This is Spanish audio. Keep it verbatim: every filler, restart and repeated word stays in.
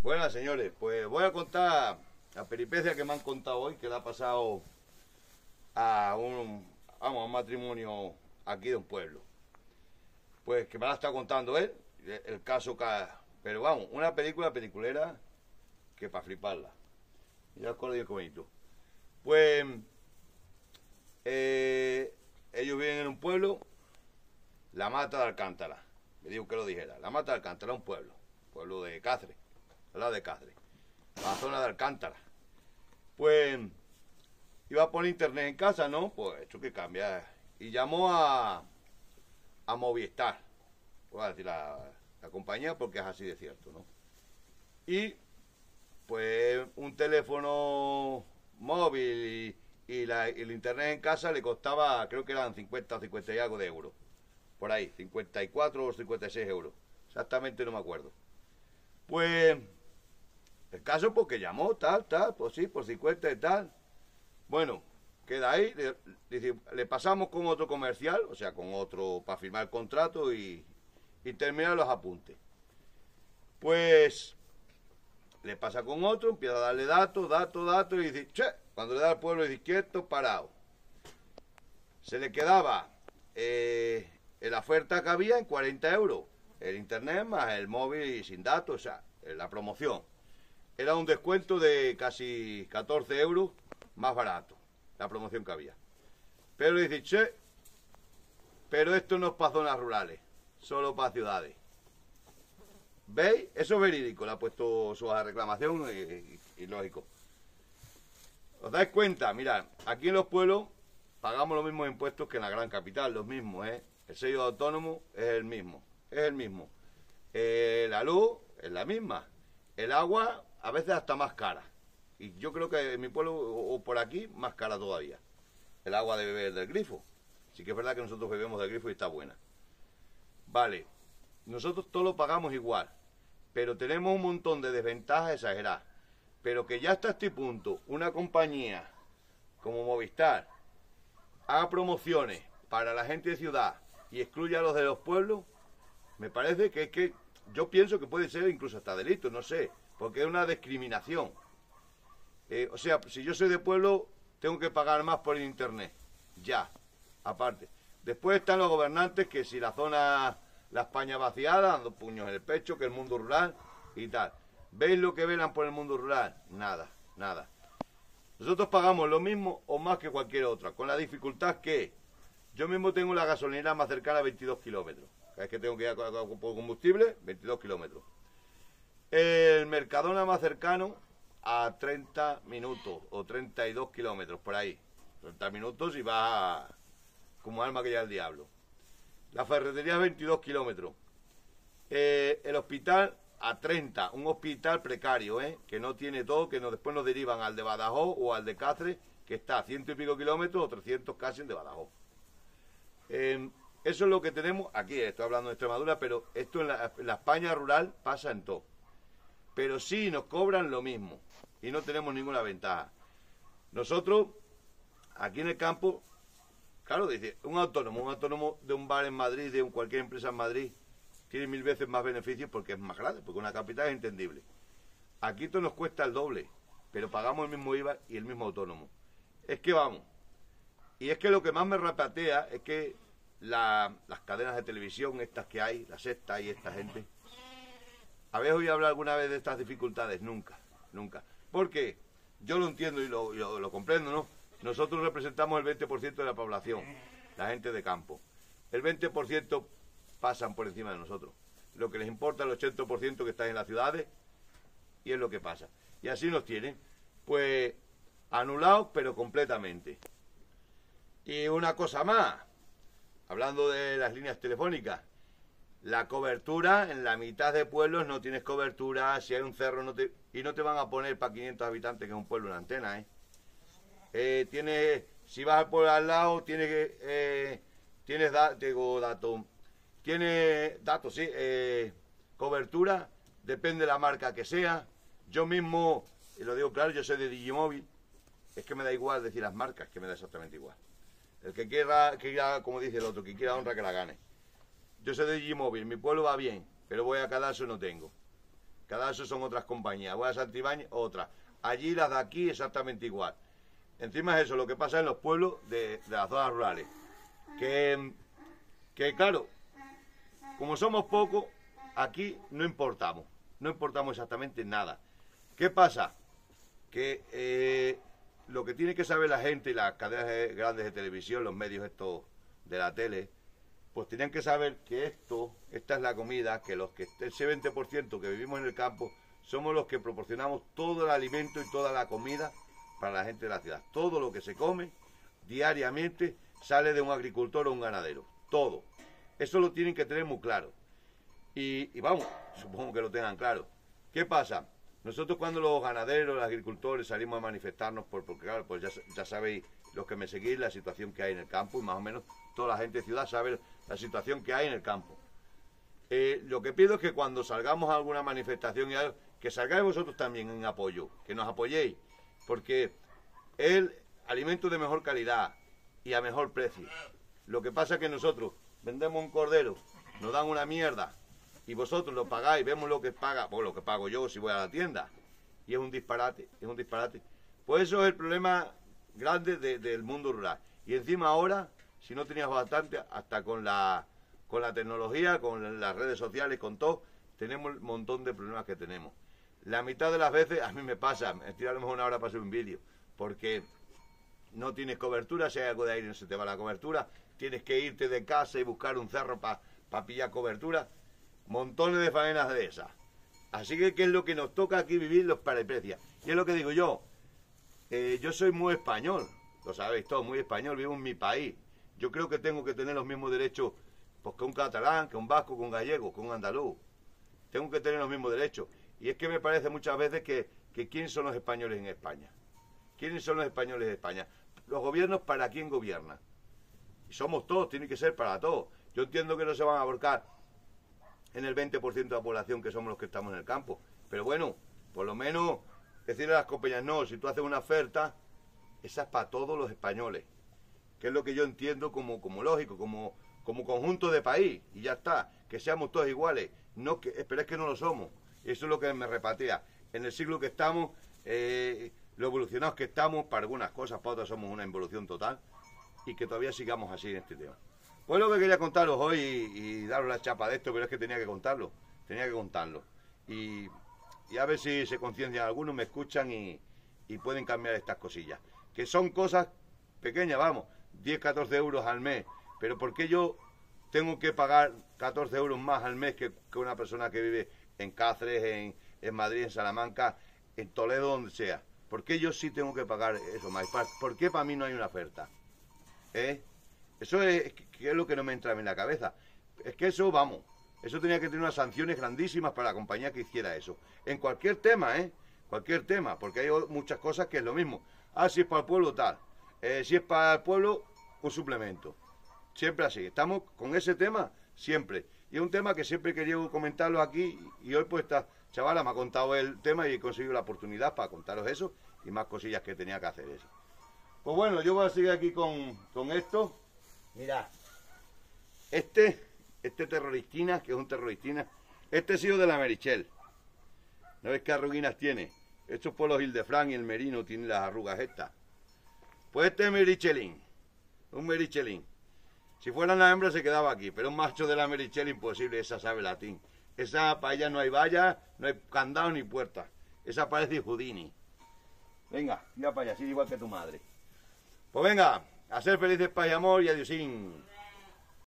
Buenas, señores, pues voy a contar la peripecia que me han contado hoy, que le ha pasado a un, vamos, a un matrimonio aquí de un pueblo. Pues que me la está contando él, el caso que... Pero vamos, una película peliculera que para fliparla. Ya os conozco qué bonito. Pues eh, ellos viven en un pueblo, La Mata de Alcántara. Me digo que lo dijera. La Mata de Alcántara, un pueblo, pueblo de Cáceres, al lado de Cáceres, la zona de Alcántara. Pues iba a poner internet en casa, ¿no? Pues hecho que cambia. Y llamó a, a Movistar, voy a decir la, la compañía porque es así de cierto, ¿no? Y pues un teléfono móvil y, y, la, y el internet en casa le costaba, creo que eran cincuenta, cincuenta y algo de euros. Por ahí, cincuenta y cuatro o cincuenta y seis euros. Exactamente no me acuerdo. Pues el caso porque llamó, tal, tal, pues sí, por cincuenta y tal. Bueno, queda ahí, le, le, le pasamos con otro comercial, o sea, con otro para firmar el contrato y, y terminar los apuntes. Pues le pasa con otro, empieza a darle datos, datos, datos, y dice, che, cuando le da al pueblo dice, quieto, parado. Se le quedaba eh, la oferta que había en cuarenta euros, el internet más el móvil y sin datos, o sea, la promoción. Era un descuento de casi catorce euros más barato, la promoción que había. Pero dice, che, pero esto no es para zonas rurales, solo para ciudades. ¿Veis? Eso es verídico, le ha puesto su reclamación y, y, y lógico. ¿Os dais cuenta? Mirad, aquí en los pueblos pagamos los mismos impuestos que en la gran capital, los mismos, ¿eh? El sello de autónomo es el mismo, es el mismo. Eh, la luz es la misma. El agua a veces hasta más cara. Y yo creo que en mi pueblo o, o por aquí más cara todavía. El agua de beber del grifo. Sí que es verdad que nosotros bebemos del grifo y está buena. Vale, nosotros todo lo pagamos igual. Pero tenemos un montón de desventajas exageradas. Pero que ya hasta este punto una compañía como Movistar haga promociones para la gente de ciudad y excluya a los de los pueblos, me parece que es que yo pienso que puede ser incluso hasta delito, no sé, porque es una discriminación. Eh, o sea, si yo soy de pueblo, tengo que pagar más por el internet, ya, aparte. Después están los gobernantes que si la zona, la España vaciada, dando puños en el pecho, que el mundo rural y tal. ¿Veis lo que velan por el mundo rural? Nada, nada. Nosotros pagamos lo mismo o más que cualquier otra, con la dificultad que yo mismo tengo la gasolinera más cercana a veintidós kilómetros. Cada vez que tengo que ir a por combustible, veintidós kilómetros. El Mercadona más cercano a treinta minutos o treinta y dos kilómetros, por ahí. treinta minutos y va como alma que lleva el diablo. La ferretería veintidós kilómetros. Eh, el hospital a treinta, un hospital precario, ¿eh? Que no tiene todo, que no, después nos derivan al de Badajoz o al de Cáceres, que está a ciento y pico kilómetros o trescientos casi el de Badajoz. Eh, eso es lo que tenemos aquí, estoy hablando de Extremadura, pero esto en la, en la España rural pasa en todo. Pero sí nos cobran lo mismo y no tenemos ninguna ventaja. Nosotros, aquí en el campo, claro, dice, un autónomo, un autónomo de un bar en Madrid, de un, cualquier empresa en Madrid, tiene mil veces más beneficios porque es más grande, porque una capital es entendible. Aquí esto nos cuesta el doble, pero pagamos el mismo I V A y el mismo autónomo. Es que vamos. Y es que lo que más me rapatea es que la, las cadenas de televisión, estas que hay, la Sexta y esta gente, ¿habéis oído hablar alguna vez de estas dificultades? Nunca, nunca. Porque yo lo entiendo y lo, lo, lo comprendo, ¿no? Nosotros representamos el veinte por ciento de la población, la gente de campo. El veinte por ciento pasan por encima de nosotros. Lo que les importa es el ochenta por ciento que está en las ciudades y es lo que pasa. Y así nos tienen, pues, anulados, pero completamente. Y una cosa más, hablando de las líneas telefónicas, la cobertura, en la mitad de pueblos no tienes cobertura, si hay un cerro no te, y no te van a poner para quinientos habitantes, que es un pueblo, una antena, ¿eh? eh tiene, si vas al pueblo al lado, tienes que, eh, tienes da, digo, datos, tiene datos, sí, eh, cobertura, depende de la marca que sea. Yo mismo, y lo digo claro, yo soy de Digimóvil, es que me da igual decir las marcas, que me da exactamente igual. El que quiera, que quiera, como dice el otro, que quiera honra que la gane. Yo soy de Digimóvil, mi pueblo va bien, pero voy a Cadalso y no tengo. cada eso son otras compañías. Voy a Santibáñez, otras. Allí las de aquí exactamente igual. Encima es eso, lo que pasa en los pueblos de, de las zonas rurales. Que, que claro, como somos pocos, aquí no importamos. No importamos exactamente nada. ¿Qué pasa? Que eh, lo que tiene que saber la gente y las cadenas grandes de televisión, los medios estos de la tele, pues tienen que saber que esto, esta es la comida, que los que ese veinte por ciento que vivimos en el campo, somos los que proporcionamos todo el alimento y toda la comida para la gente de la ciudad. Todo lo que se come diariamente sale de un agricultor o un ganadero. Todo. Eso lo tienen que tener muy claro. Y, y vamos, supongo que lo tengan claro. ¿Qué pasa? Nosotros cuando los ganaderos, los agricultores salimos a manifestarnos, por, porque claro, pues ya, ya sabéis, los que me seguís, la situación que hay en el campo, y más o menos toda la gente de ciudad sabe la situación que hay en el campo. Eh, lo que pido es que cuando salgamos a alguna manifestación y algo, que salgáis vosotros también en apoyo, que nos apoyéis, porque es el alimento de mejor calidad y a mejor precio. Lo que pasa es que nosotros vendemos un cordero, nos dan una mierda, y vosotros lo pagáis, vemos lo que paga, o lo que pago yo si voy a la tienda, y es un disparate, es un disparate. Pues eso es el problema grande de, del mundo rural. Y encima ahora, si no tenías bastante, hasta con la, con la tecnología, con las redes sociales, con todo, tenemos un montón de problemas que tenemos. La mitad de las veces, a mí me pasa, me estoy a lo mejor una hora para hacer un vídeo, porque no tienes cobertura, si hay algo de aire no se te va la cobertura, tienes que irte de casa y buscar un cerro para pa pillar cobertura. Montones de faenas de esas. Así que, ¿qué es lo que nos toca aquí vivir los paraprecias? Y es lo que digo yo. Eh, yo soy muy español, lo sabéis todos, muy español, vivo en mi país. Yo creo que tengo que tener los mismos derechos pues, que un catalán, que un vasco, que un gallego, que un andaluz. Tengo que tener los mismos derechos. Y es que me parece muchas veces que, que ¿quiénes son los españoles en España? ¿Quiénes son los españoles de España? Los gobiernos, ¿para quién gobiernan? Y somos todos, tiene que ser para todos. Yo entiendo que no se van a aborcar en el veinte por ciento de la población que somos los que estamos en el campo. Pero bueno, por lo menos decirle a las compañías, no, si tú haces una oferta, esa es para todos los españoles. Que es lo que yo entiendo como, como lógico, como, como conjunto de país. Y ya está, que seamos todos iguales. No que, pero es que no lo somos. Eso es lo que me repatea. En el siglo que estamos, eh, lo evolucionados que estamos, para algunas cosas, para otras somos una involución total. Y que todavía sigamos así en este tema. Pues lo que quería contaros hoy y, y daros la chapa de esto, pero es que tenía que contarlo, tenía que contarlo. Y, y a ver si se conciencian algunos, me escuchan y, y pueden cambiar estas cosillas. Que son cosas pequeñas, vamos, diez, catorce euros al mes. Pero ¿por qué yo tengo que pagar catorce euros más al mes que, que una persona que vive en Cáceres, en, en Madrid, en Salamanca, en Toledo, donde sea? ¿Por qué yo sí tengo que pagar eso más? ¿Por qué para mí no hay una oferta? ¿Eh? Eso es, que es lo que no me entra en la cabeza. Es que eso, vamos, eso tenía que tener unas sanciones grandísimas para la compañía que hiciera eso. En cualquier tema, ¿eh? Cualquier tema, porque hay muchas cosas que es lo mismo. Ah, si es para el pueblo, tal. Eh, si es para el pueblo, un suplemento. Siempre así. Estamos con ese tema, siempre. Y es un tema que siempre he querido comentarlo aquí. Y hoy, pues, esta chavala me ha contado el tema y he conseguido la oportunidad para contaros eso y más cosillas que tenía que hacer eso. Pues bueno, yo voy a seguir aquí con, con esto. Mirad, este, este terroristina, que es un terroristina, este es hijo de la Merichel. ¿No ves qué arruguinas tiene? Estos por los Hildefranc y el Merino tienen las arrugas estas. Pues este es Merichelin, un Merichelin. Si fuera una hembra se quedaba aquí, pero un macho de la Merichel imposible, esa sabe latín. Esa para ella no hay valla, no hay candado ni puerta. Esa parece Houdini. Venga, tira para allá, así igual que tu madre. Pues venga. A ser felices, paz y amor, y adiosín.